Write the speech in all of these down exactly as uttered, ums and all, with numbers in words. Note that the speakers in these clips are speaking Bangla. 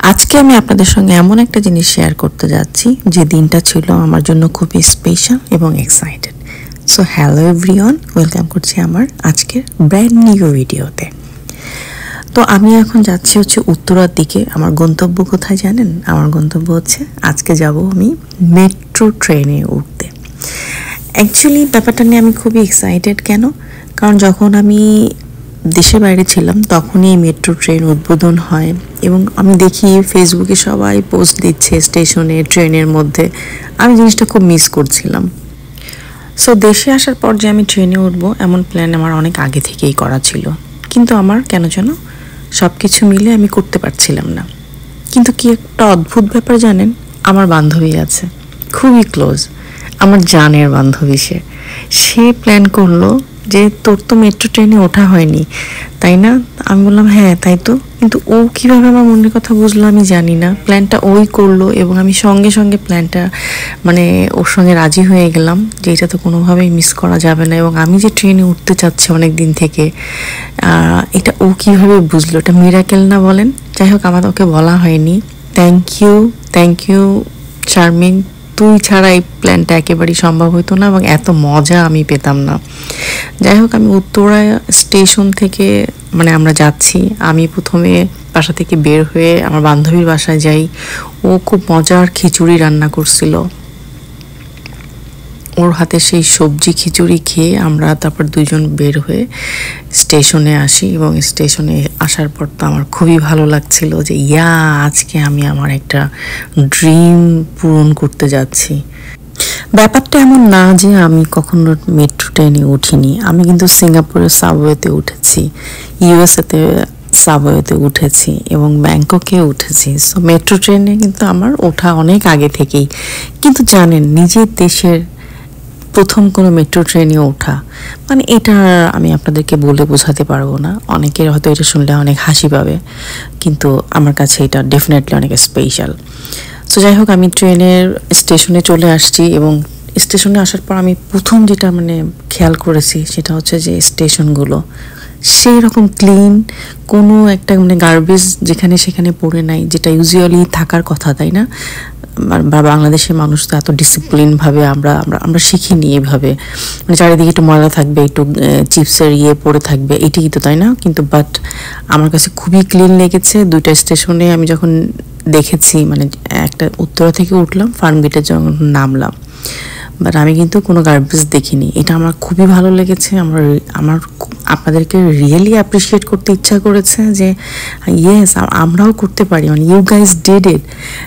আজকে আমি আপনাদের সঙ্গে এমন একটা জিনিস শেয়ার করতে যাচ্ছি যে দিনটা ছিল আমার জন্য খুবই স্পেশাল এবং excited. So hello everyone, welcome করছি আমার আজকের ব্র্যান্ড নিউ ভিডিওতে। তো আমি এখন যাচ্ছি হচ্ছে উত্তরার দিকে। আমার গন্তব্য কোথায় জানেন? আমার গন্তব্য হচ্ছে আজকে যাব আমি মেট্রো ট্রেনে উঠতে। অ্যাকচুয়ালি ব্যাপারটা নিয়ে আমি খুবই এক্সাইটেড। কেন? কারণ যখন আমি দেশের বাইরে ছিলাম তখনই এই মেট্রো ট্রেন উদ্বোধন হয় এবং আমি দেখি ফেসবুকে সবাই পোস্ট দিচ্ছে স্টেশনে ট্রেনের মধ্যে। আমি জিনিসটা খুব মিস করছিলাম। সো দেশে আসার পর যে আমি ট্রেনে উঠবো এমন প্ল্যান আমার অনেক আগে থেকেই করা ছিল, কিন্তু আমার কেন যেন সব কিছু মিলে আমি করতে পারছিলাম না। কিন্তু কি একটা অদ্ভুত ব্যাপার জানেন, আমার বান্ধবী আছে খুবই ক্লোজ, আমার জানের বান্ধবী। সে সে প্ল্যান করলো যে তোর তো মেট্রো ট্রেনে ওঠা হয়নি তাই না? আমি বললাম হ্যাঁ তাই তো, কিন্তু ও কীভাবে আমার মনের কথা বুঝলো আমি জানি না। প্ল্যানটা ওই করলো এবং আমি সঙ্গে সঙ্গে প্ল্যানটা মানে ওর সঙ্গে রাজি হয়ে গেলাম যে এটা তো কোনোভাবেই মিস করা যাবে না। এবং আমি যে ট্রেনে উঠতে চাচ্ছি অনেক দিন থেকে, এটা ও কীভাবে বুঝলো? এটা মিরাকেল না বলেন? যাই হোক, আমার ওকে বলা হয়নি। Thank you thank you Sharmin, তুই ছাড়া এই প্ল্যানটা একেবারেই সম্ভব হতো না এবং এত মজা আমি পেতাম না। যাই হোক, আমি উত্তরা স্টেশন থেকে মানে আমরা যাচ্ছি। আমি প্রথমে বাসা থেকে বের হয়ে আমার বান্ধবীর বাসায় যাই। ও খুব মজার খিচুড়ি রান্না করছিল। ওর হাতে সেই সবজি খিচুড়ি খেয়ে আমরা তারপর দুইজন বের হয়ে স্টেশনে আসি এবং স্টেশনে আসার পর তো আমার খুবই ভালো লাগছিল যে ইয়া আজকে আমি আমার একটা ড্রিম পূরণ করতে যাচ্ছি। ব্যাপারটা এমন না যে আমি কখনো মেট্রো ট্রেনে উঠিনি। আমি কিন্তু সিঙ্গাপুরের সাবওয়েতে উঠেছি, ইউএসএতে সাবওয়েতে উঠেছি এবং ব্যাংককে উঠেছি। সো মেট্রো ট্রেনে কিন্তু আমার ওঠা অনেক আগে থেকেই। কিন্তু জানেন, নিজের দেশের প্রথম কোনো মেট্রো ট্রেনে ওঠা মানে এটা আমি আপনাদেরকে বলে বোঝাতে পারবো না। অনেকের হয়তো এটা শুনলে অনেক হাসি পাবে, কিন্তু আমার কাছে এটা ডেফিনেটলি অনেক স্পেশাল। সো যাই হোক, আমি ট্রেনের স্টেশনে চলে আসছি এবং স্টেশনে আসার পর আমি প্রথম যেটা মানে খেয়াল করেছি সেটা হচ্ছে যে স্টেশনগুলো সেই রকম ক্লিন, কোনো একটা মানে গার্বেজ যেখানে সেখানে পড়ে নাই, যেটা ইউজুয়ালি থাকার কথা, তাই না? বা বাংলাদেশের মানুষ তো এত ডিসিপ্লিনভাবে আমরা আমরা আমরা শিখিনি এভাবে, মানে চারিদিকে একটু ময়লা থাকবে, একটু চিপসের ইয়ে পড়ে থাকবে, এটাই তো, তাই না? কিন্তু বাট আমার কাছে খুবই ক্লিন লেগেছে দুইটা স্টেশনে আমি যখন দেখেছি। মানে একটা উত্তরা থেকে উঠলাম, ফার্মগেটে যখন নামলাম, বাট আমি কিন্তু কোনো গার্বেজ দেখিনি। এটা আমার খুবই ভালো লেগেছে। আমার আমার আপনাদেরকে রিয়েলি অ্যাপ্রিসিয়েট করতে ইচ্ছা করেছে যে ইয়েস আমরাও করতে পারি, মানে ইউ গাইজ ডিড ইট।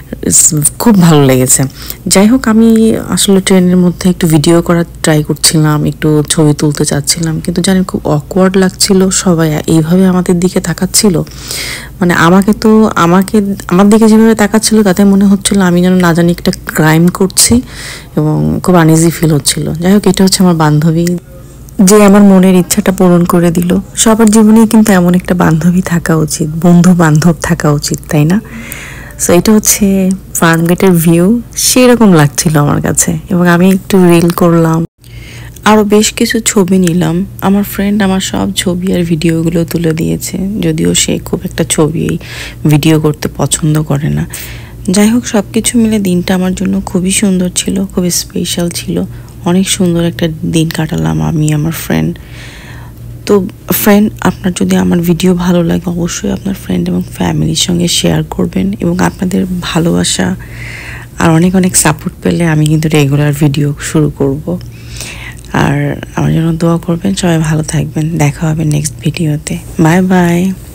খুব ভালো লেগেছে। যাই হোক, আমি আসলে ট্রেনের মধ্যে একটু ভিডিও করার ট্রাই করছিলাম, একটু ছবি তুলতে চাচ্ছিলাম, কিন্তু জানেন খুব অকওয়ার্ড লাগছিল। সবাই এইভাবে আমাদের দিকে তাকাচ্ছিল, মানে আমাকে তো আমাকে আমার দিকে যেভাবে তাকাচ্ছিল তাতে মনে হচ্ছিল আমি যেন না জানি একটা ক্রাইম করছি এবং খুব আনইজি ফিল হচ্ছিল। যাই হোক, এটা হচ্ছে আমার বান্ধবী যে আমার মনের ইচ্ছাটা পূরণ করে দিল। সবার জীবনেই কিন্তু এমন একটা বান্ধবী থাকা উচিত, বন্ধু বান্ধব থাকা উচিত, তাই না? সো এটা হচ্ছে ফার্মগেটের ভিউ, সেরকম লাগছিল আমার কাছে এবং আমি একটু রিল করলাম, আরও বেশ কিছু ছবি নিলাম। আমার ফ্রেন্ড আমার সব ছবি আর ভিডিওগুলো তুলে দিয়েছে, যদিও সে খুব একটা ছবি ভিডিও করতে পছন্দ করে না। যাই হোক, সব কিছু মিলে দিনটা আমার জন্য খুবই সুন্দর ছিল, খুবই স্পেশাল ছিল। অনেক সুন্দর একটা দিন কাটালাম আমি আমার ফ্রেন্ড। তো ফ্রেন্ড, আপনার যদি আমার ভিডিও ভালো লাগে অবশ্যই আপনার ফ্রেন্ড এবং ফ্যামিলির সঙ্গে শেয়ার করবেন এবং আপনাদের ভালোবাসা আর অনেক অনেক সাপোর্ট পেলে আমি কিন্তু রেগুলার ভিডিও শুরু করব। আর আমার জন্য দোয়া করবেন। সবাই ভালো থাকবেন। দেখা হবে নেক্সট ভিডিওতে। Bye by.